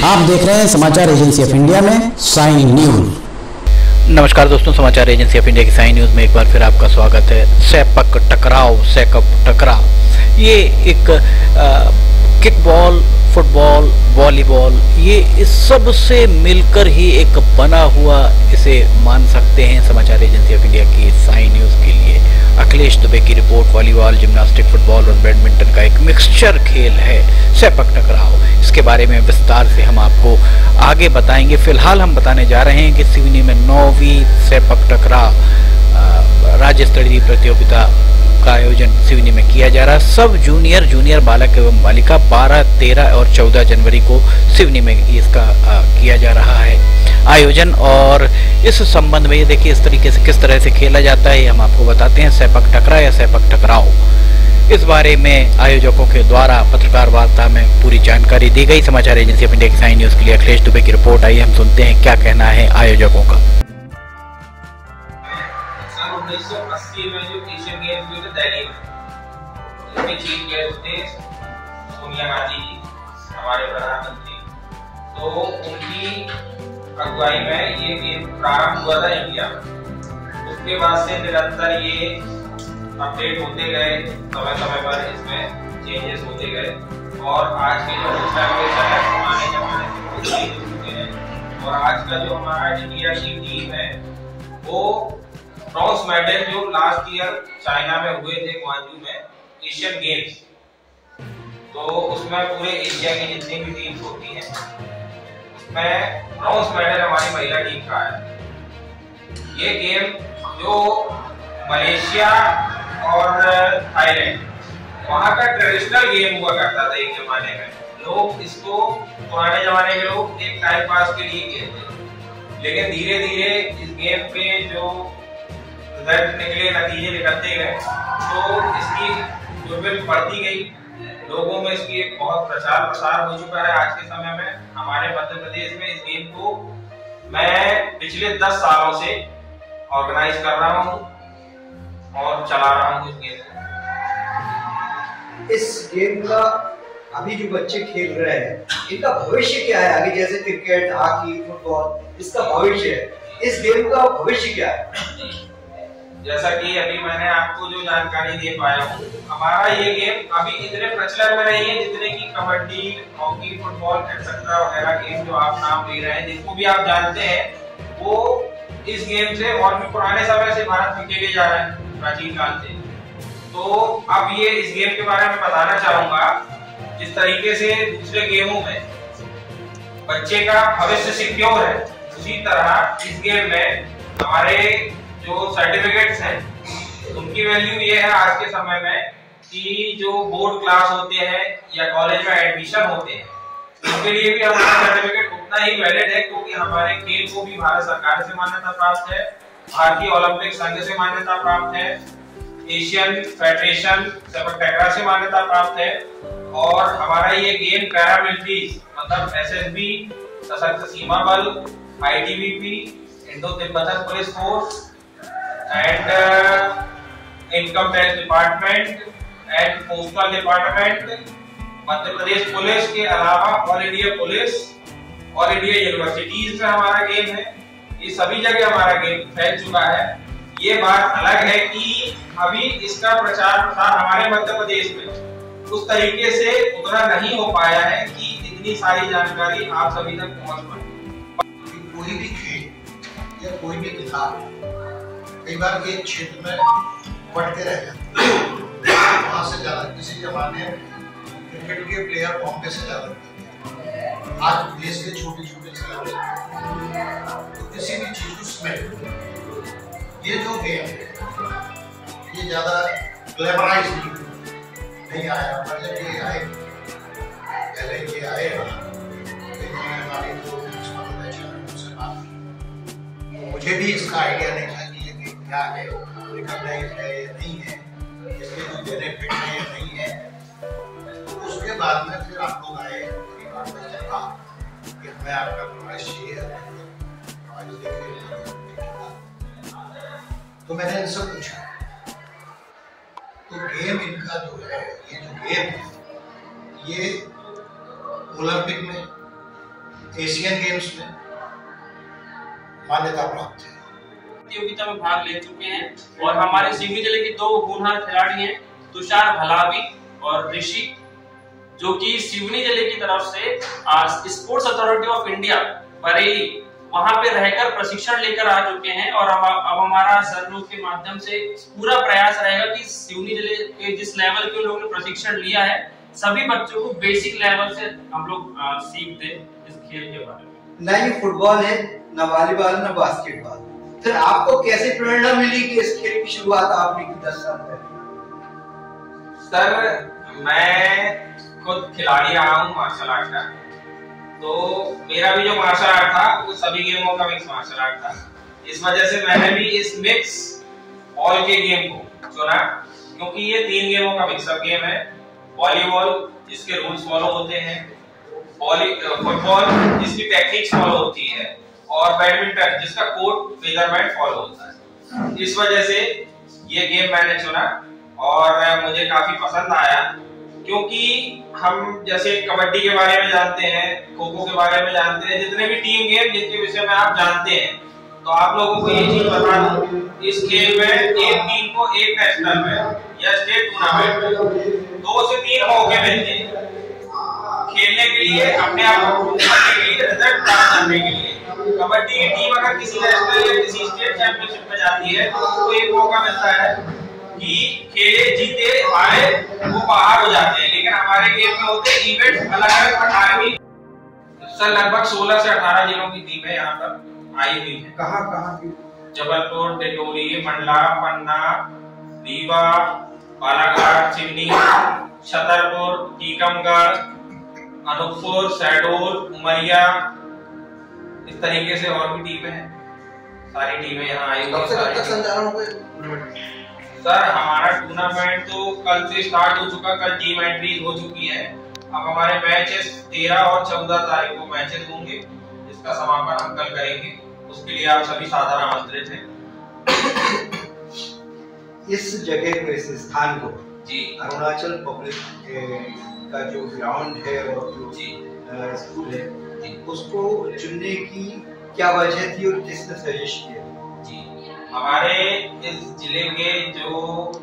आप देख रहे हैं समाचार एजेंसी ऑफ इंडिया में साइन न्यूज। नमस्कार दोस्तों, समाचार एजेंसी ऑफ इंडिया की साइन न्यूज में एक बार फिर आपका स्वागत है। सैपक टकराव, ये एक किकबॉल, फुटबॉल, वॉलीबॉल, ये इस सब से मिलकर ही एक बना हुआ इसे मान सकते हैं समाचार एजेंसी ऑफ इंडिया की साइन न्यूज के लिए। अखिलेश दुबे की रिपोर्ट। वॉलीबॉल, जिम्नास्टिक, फुटबॉल और बैडमिंटन का एक मिक्सचर खेल है सैपक टकराव। इसके बारे में विस्तार से हम आपको आगे बताएंगे। फिलहाल हम बताने जा रहे हैं कि सिवनी में 9वीं सैपक टकराव राज्य स्तरीय प्रतियोगिता का आयोजन सिवनी में किया जा रहा है। सब जूनियर बालक एवं बालिका 12, 13 और 14 जनवरी को सिवनी में इसका किया जा रहा है आयोजन। और इस संबंध में ये देखिए इस तरीके से किस तरह से खेला जाता है, हम आपको बताते हैं। सैपक टकरा या सैपक टकराव, इस बारे में आयोजकों के द्वारा पत्रकार वार्ता में पूरी जानकारी दी गई। समाचार एजेंसी ऑफ इंडिया की साइन न्यूज के लिए अखिलेश दुबे की रिपोर्ट आई। हम सुनते हैं क्या कहना है आयोजकों का। 1980 में जो एशियन गेम्स हुए थे दिल्ली में, इसमें चीफ गेस्ट थे सोनिया गांधी जी, हमारे प्रधानमंत्री। तो उनकी अगुवाई में ये गेम प्रारंभ हुआ था इंडिया में। उसके बाद से निरंतर ये अपडेट होते गए, समय पर इसमें चेंजेस होते गए और आज के जो पुराने जमाने से चेंज हो चुके हैं। और आज का जो हमारा इंडिया की टीम है वो ब्रॉन्ज मेडल जो लास्ट ईयर चाइना में हुए थे ग्वांजू में एशियन गेम्स, तो उसमें पूरे एशिया की जितनी भी टीम्स होती हैं उसमें ब्रॉन्ज मेडल हमारी महिला टीम का है। ये गेम जो मलेशिया और थाईलैंड, वहाँ का ट्रेडिशनल गेम हुआ करता था एक जमाने में। लोग इसको, पुराने जमाने के लोग एक टाइम पास के लिए खेलते, लेकिन धीरे धीरे इस गेम पे जो रिजल्ट निकले, नतीजे निकलते गए, तो इसकी गुडविल बढ़ती गई। लोगों में इसकी एक बहुत प्रचार प्रसार हो चुका है। आज के समय में हमारे मध्य प्रदेश में इस गेम को मैं पिछले 10 सालों से ऑर्गेनाइज कर रहा हूँ और चला रहा हूँ इस गेम को। इस गेम का अभी जो बच्चे खेल रहे हैं, इनका भविष्य क्या है आगे? जैसे क्रिकेट, हॉकी, फुटबॉल, इसका भविष्य है। इस गेम का भविष्य क्या है? जैसा कि अभी मैंने आपको जो जानकारी दे पाया हूँ, हमारा ये गेम अभी इतने प्रचलन में नहीं है जितने की कबड्डी, हॉकी, फुटबॉल एक्सेट्रा वगैरह गेम जो आप नाम ले रहे हैं, जिसको भी आप जानते हैं, वो इस गेम से और भी पुराने समय से भारत में खेले जा रहे हैं, प्राचीन काल से। तो अब ये इस गेम के बारे में बताना चाहूंगा। जिस तरीके से दूसरे गेमों में बच्चे का भविष्य सिक्योर है, उसी तरह इस गेम में हमारे जो सर्टिफिकेट्स हैं उनकी वैल्यू ये है आज के समय में कि जो बोर्ड क्लास होते हैं या कॉलेज में एडमिशन होते हैं, उनके लिए भी हमारा सर्टिफिकेट उतना ही वैलिड है, क्योंकि हमारे खेल को भी भारत सरकार से मान्यता प्राप्त है, भारतीय ओलंपिक संघ से मान्यता प्राप्त है, एशियन फेडरेशन सैपक टकराव से मान्यता प्राप्त है। और हमारा ये गेम पैरामिलिट्री मतलब SSB, Sashastra Seema Bal, ITBP, Indo Tibetan police force and income tax department and postal department, Madhya Pradesh police के अलावा all India police, all India universities में हमारा गेम है। ये सभी जगह हमारा गेम फैल चुका है। ये बात अलग है कि अभी इसका प्रचार प्रसार हमारे मध्य प्रदेश में उस तरीके से उतना नहीं हो पाया है कि इतनी सारी जानकारी आप सभी तक पहुंच पाए। कोई भी खेल या कोई भी किताब कई बार एक क्षेत्र में बढ़ते रह जाते हैं। वहां से ज्यादा किसी जमाने क्रिकेट के प्लेयर बॉम्बे से ज्यादा, आज देश के छोटे छोटे शहर, तो किसी भी चीज को स्मेल, ये जो गेम है ये ज्यादा ग्लैमराइज नहीं आया। मतलब ये आए पहले ये आए, हमारी मुझे भी इसका आइडिया नहीं था क्या है, रिकॉग्नाइज है या नहीं है, इसके जो बेनिफिट है या नहीं है। तो उसके बाद में फिर आप लोग आए कि हमें आपका फरमाइश चाहिए, तो मैंने इनसे पूछा। तो गेम इनका जो है, ये जो गेम है ये ओलंपिक में एशियन गेम्स में मान्यता प्राप्त है। प्रतियोगिता में भाग ले चुके हैं और हमारे सिवनी जिले के 2 होनहार खिलाड़ी हैं, तुषार भलावी और ऋषि, जो कि सिवनी जिले की तरफ से sports authority of India Bareilly वहां पे रहकर प्रशिक्षण लेकर आ चुके हैं। और अब हमारा सर लोग के माध्यम से पूरा प्रयास रहेगा कि सिवनी जिले के जिस लेवल के लोगों ने प्रशिक्षण लिया है सभी बच्चों को बेसिक लेवल से हम लोग सीख दें इस खेल के बारे में। ना ये फुटबॉल है, ना वॉलीबॉल, ना बास्केटबॉल। फिर आपको कैसे प्रेरणा मिली कि इस खेल की शुरुआत आपने की 10 साल पहले? सर मैं खुद खिलाड़ी रहा हूँ मार्शल आर्ट का, तो मेरा भी जो मार्शल आर्ट था वो सभी गेमों का मिक्स मार्शल आर्ट था। इस वजह से मैंने भी इस मिक्स बॉल के गेम को चुना, क्योंकि ये 3 गेमों का मिक्सअप गेम है। वॉलीबॉल जिसके रूल्स फॉलो होते हैं, फुटबॉल जिसकी टेक्निक्स फॉलो होती है, और बैडमिंटन जिसका कोर्ट मेजरमेंट फॉलो होता है। इस वजह से ये गेम मैंने चुना और मुझे काफी पसंद आया, क्योंकि हम जैसे कबड्डी के बारे में जानते हैं, खो खो के बारे में जानते हैं, जितने भी टीम गेम जिनके विषय में आप जानते हैं, तो आप लोगों को ये चीज बता दूं, इस खेल में एक टीम को एक नेशनल में या स्टेट टूर्नामेंट में 2 से 3 मौके मिलते हैं खेलने के लिए, अपने आप को प्रूव करने के लिए, रिजल्ट प्राप्त करने के लिए। कबड्डी की टीम अगर किसी नेशनल या किसी स्टेट चैंपियनशिप में जाती है तो उसको एक मौका मिलता है कि खेले जीते हारे वो बाहर हो जाते हैं, लेकिन हमारे गेम में होते हैं इवेंट अलग-अलग प्रकार की। सर लगभग 16 से 18 जिलों की टीमें यहाँ पर आई हुई है। कहाँ की? जबलपुर, डिंडोरी, मंडला, पन्ना, रीवा, बालाघाट, सिवनी, छतरपुर, टीकमगढ़, अनूपपुर, शहडोल, उमरिया, इस तरीके से और भी टीमें हैं। सारी टीमें यहाँ आई हुई हैं। सर हमारा टूर्नामेंट तो कल से स्टार्ट हो चुका, कल टीम एंट्रीज हो चुकी है। अब हमारे मैचेस 13 और 14 तारीख को मैचेस होंगे, जिसका समापन हम कल करेंगे। उसके लिए आप सभी सादर आमंत्रित हैं। इस जगह को, इस स्थान को जी अरुणाचल पब्लिक का जो ग्राउंड है और जो स्कूल है उसको चुनने की क्या वजह थी और किसने सजेस्ट किया? जी हमारे इस जिले के जो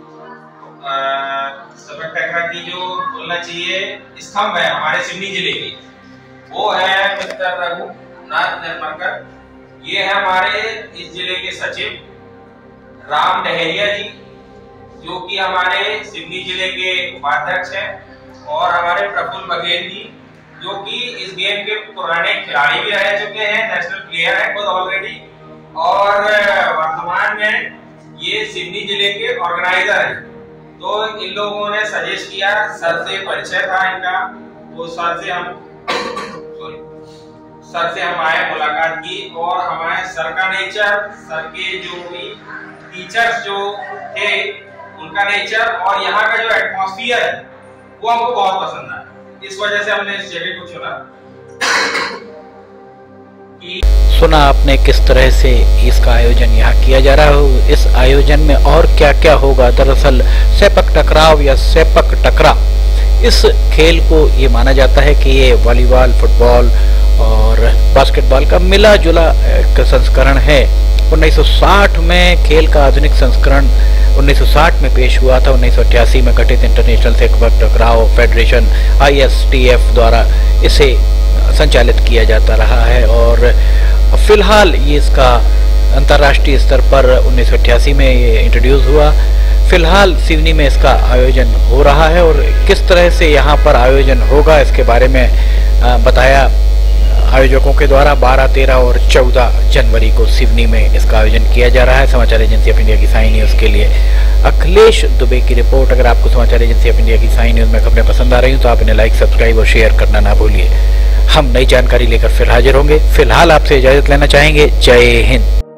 सबक टकरा की जो बोलना चाहिए स्तंभ है हमारे सिवनी जिले के, वो है मिस्टर रघुनाथ निर्मलकर। ये है हमारे इस जिले के सचिव राम डहेरिया जी, जो कि हमारे सिवनी जिले के उपाध्यक्ष हैं, और हमारे प्रफुल्ल बघेल जी, जो कि इस गेम के पुराने खिलाड़ी भी रह चुके हैं, नेशनल प्लेयर हैं खुद ऑलरेडी, और वर्तमान में ये सिवनी जिले के ऑर्गेनाइजर हैं। तो इन लोगों ने सजेस्ट किया, सर से परिचय था इनका, तो सर से हम आए, मुलाकात की, और हमारे सर का नेचर, सर के जो भी टीचर्स जो थे उनका नेचर और यहाँ का जो एटमॉस्फेयर है वो हमको बहुत पसंद आया। इस वजह से हमने इस जगह को चुना। सुना आपने किस तरह से इसका आयोजन यहाँ किया जा रहा है। इस आयोजन में और क्या क्या होगा, दरअसल सेपक टकराव या सेपक टकरा, इस खेल को ये माना जाता है कि ये वॉलीबॉल, फुटबॉल और बास्केटबॉल का मिला जुला एक संस्करण है। 1960 में खेल का आधुनिक संस्करण 1960 में पेश हुआ था। 1988 में गठित international sepak takraw federation ISTF द्वारा इसे संचालित किया जाता रहा है, और फिलहाल ये इसका अंतर्राष्ट्रीय स्तर पर 1988 में ये इंट्रोड्यूस हुआ। फिलहाल सिवनी में इसका आयोजन हो रहा है, और किस तरह से यहाँ पर आयोजन होगा इसके बारे में बताया आयोजकों के द्वारा। 12, 13 और 14 जनवरी को सिवनी में इसका आयोजन किया जा रहा है। समाचार एजेंसी ऑफ इंडिया की साई न्यूज़ के लिए अखिलेश दुबे की रिपोर्ट। अगर आपको समाचार एजेंसी ऑफ इंडिया की साई न्यूज़ में खबरें पसंद आ रही हो तो आप इन्हें लाइक, सब्सक्राइब और शेयर करना ना भूलिए। हम नई जानकारी लेकर फिर हाजिर होंगे। फिलहाल आपसे इजाजत लेना चाहेंगे। जय हिंद।